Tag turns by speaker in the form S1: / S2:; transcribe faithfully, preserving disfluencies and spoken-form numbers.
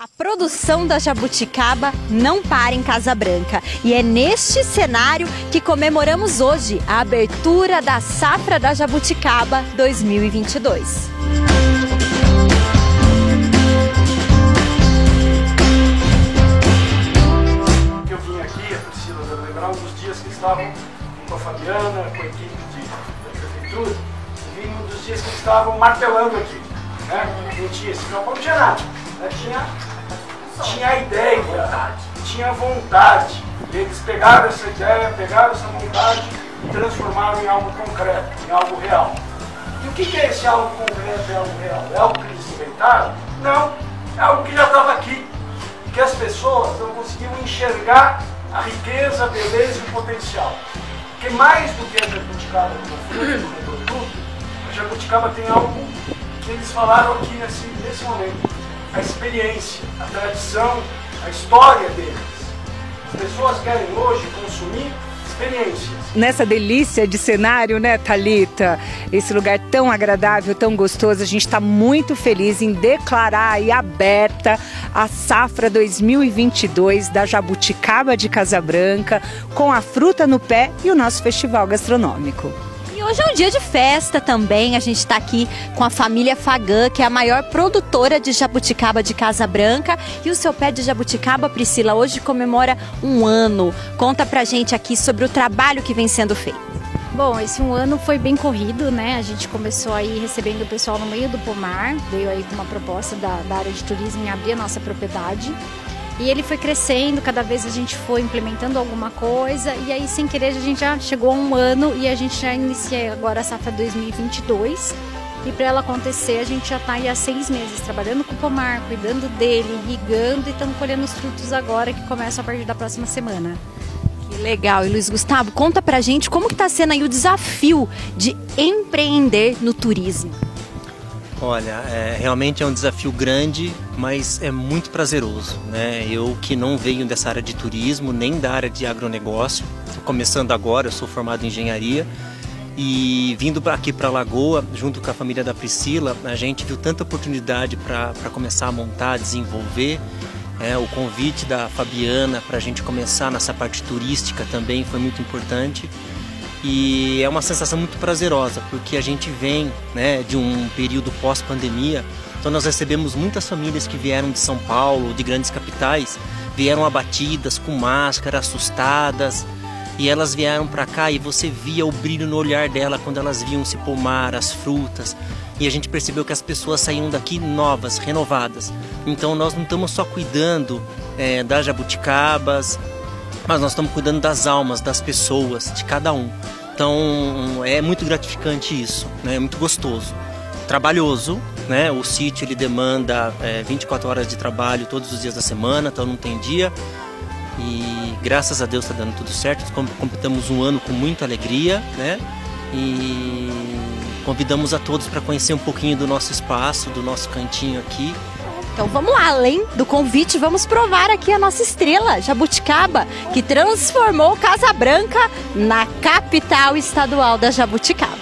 S1: A produção da jabuticaba não para em Casa Branca e é neste cenário que comemoramos hoje a abertura da Safra da Jabuticaba dois mil e vinte e dois.
S2: Eu vim aqui, a Priscila deve lembrar, um dos dias que estavam com a Fabiana, com a equipe de, da prefeitura, e vim um dos dias que eles estavam martelando aqui, né? Não tinha esse campo, não tinha nada, né? Tinha... Tinha a ideia, tinha vontade. Eles pegaram essa ideia, pegaram essa vontade e transformaram em algo concreto, em algo real. E o que é esse algo concreto e algo real? É algo que eles inventaram? Não, é algo que já estava aqui. Que as pessoas não conseguiam enxergar a riqueza, a beleza e o potencial. Porque mais do que a jabuticaba como fruto, como produto, a jabuticaba tem algo que eles falaram aqui nesse, nesse momento. A experiência, a tradição, a história deles. As pessoas querem hoje consumir experiências.
S3: Nessa delícia de cenário, né, Thalita? Esse lugar tão agradável, tão gostoso, a gente está muito feliz em declarar aí aberta a Safra dois mil e vinte e dois da Jabuticaba de Casa Branca, com a fruta no pé e o nosso festival gastronômico.
S1: E hoje é um dia de festa também, a gente está aqui com a família Fagan, que é a maior produtora de jabuticaba de Casa Branca. E o seu pé de jabuticaba, Priscila, hoje comemora um ano. Conta pra gente aqui sobre o trabalho que vem sendo feito.
S4: Bom, esse um ano foi bem corrido, né? A gente começou aí recebendo o pessoal no meio do pomar, veio aí com uma proposta da, da área de turismo em abrir a nossa propriedade. E ele foi crescendo, cada vez a gente foi implementando alguma coisa e aí sem querer a gente já chegou a um ano e a gente já inicia agora a Safra dois mil e vinte e dois. E para ela acontecer a gente já está aí há seis meses trabalhando com o pomar, cuidando dele, irrigando e estamos colhendo os frutos agora que começam a partir da próxima semana.
S1: Que legal! E Luiz Gustavo, conta pra gente como que está sendo aí o desafio de empreender no turismo.
S5: Olha, é, realmente é um desafio grande, mas é muito prazeroso, né? Eu que não venho dessa área de turismo, nem da área de agronegócio, estou começando agora, eu sou formado em engenharia e vindo aqui para a Lagoa, junto com a família da Priscila, a gente viu tanta oportunidade para começar a montar, desenvolver. É, o convite da Fabiana para a gente começar nessa parte turística também foi muito importante. E é uma sensação muito prazerosa, porque a gente vem, né, de um período pós-pandemia, então nós recebemos muitas famílias que vieram de São Paulo, de grandes capitais, vieram abatidas, com máscara, assustadas, e elas vieram para cá e você via o brilho no olhar dela quando elas viam se pomar, as frutas, e a gente percebeu que as pessoas saíam daqui novas, renovadas. Então nós não estamos só cuidando é, das jabuticabas, mas nós estamos cuidando das almas, das pessoas, de cada um. Então é muito gratificante isso, né? É muito gostoso. Trabalhoso, né? O sítio ele demanda é, vinte e quatro horas de trabalho todos os dias da semana, então não tem dia. E graças a Deus está dando tudo certo. Completamos um ano com muita alegria, né? E convidamos a todos para conhecer um pouquinho do nosso espaço, do nosso cantinho aqui.
S1: Então vamos lá, além do convite, vamos provar aqui a nossa estrela, jabuticaba, que transformou Casa Branca na capital estadual da jabuticaba.